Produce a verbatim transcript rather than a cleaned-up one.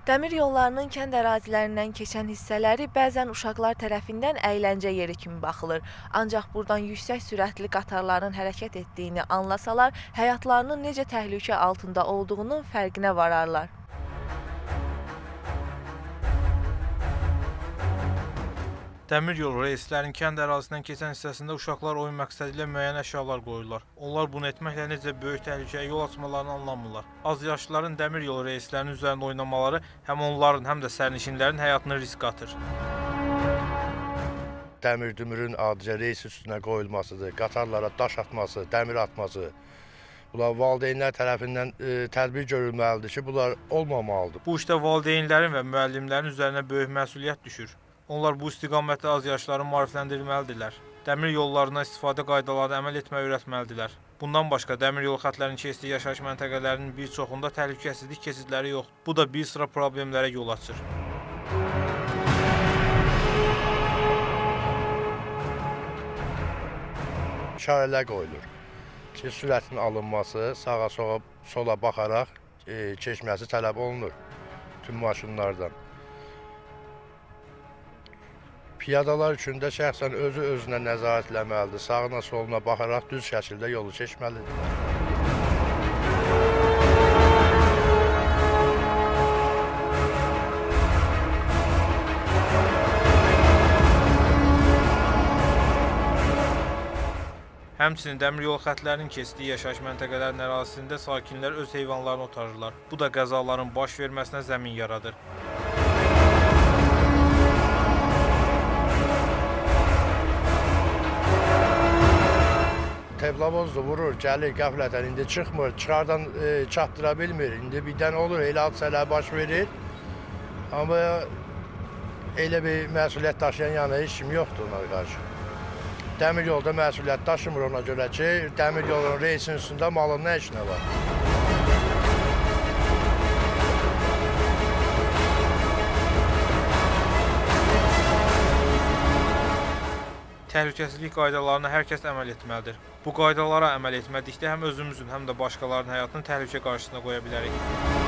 Dəmir yollarının kənd ərazilərindən keçən hissələri bəzən uşaqlar tərəfindən əyləncə yeri kimi baxılır. Ancaq buradan yüksək sürətli qatarların hərəkət etdiyini anlasalar, həyatlarının necə təhlükə altında olduğunun fərqinə vararlar. Dəmir yolu reyslərinin kənd ərazisindən keçən hissəsində uşaqlar oyun məqsədi ilə müəyyən əşyalar qoyurlar. Onlar bunu etməklə necə böyük təhlükəyə yol açmalarını anlamırlar. Az yaşlıların dəmir yolu reyslərinin üzərində oynamaları həm onların, həm də sərnişinlərin həyatını risk atır. Dəmir dümürün adicə reys üstünə qoyulmasıdır, qatarlara daş atması, dəmir atması. Bunlar valideynlər tərəfindən e, tədbir görülməlidir ki, bunlar olmamalıdır. Bu işdə valideynlərin və müəllimlərin üzərinə böyük məsuliyyət düşür. Onlar bu istiqamətdə az yaşları maarifləndirilməlidirlər. Dəmir yollarına istifadə qaydalarına əməl etməyi öyrətməlidirlər. Bundan başqa, dəmir yolu xətlərinin keçdiyi yaşayış məntəqələrinin bir çoxunda təhlükəsizlik keçidləri yoxdur. Bu da bir sıra problemlərə yol açır. İşarələr qoyulur ki, sürətin alınması, sağa sola, sola baxaraq e, keçməsi tələb olunur tüm maşınlardan. Piyadalar üçün də şəxsən özü özünə nəzarət etməlidir, sağına soluna baxaraq düz şəkildə yolu keçməlidir. Həmçinin dəmir yolu xətlərinin keçdiyi yaşayış məntəqələrinin ərazisində sakinlər öz heyvanlarını otarırlar. Bu da qəzaların baş verməsinə zəmin yaradır. Teblavozdur, vurur, gəlir qəflətən, indi çıxmır, çıxardan e, çatdıra bilmir. İndi birdən olur, elə hadisələr baş verir. Amma elə bir məsuliyyət daşıyan yana heç kim yoxdur ona qarşı. Dəmir yolda məsuliyyət daşımır ona görə ki, dəmir yolunun reysin üstündə malın nə işinə var? Təhlükəsizlik qaydalarına hər kəs əməl etməlidir. Bu qaydalara əməl etmədikdə həm özümüzün, həm də başqalarının həyatını təhlükə qarşısına qoya bilərik.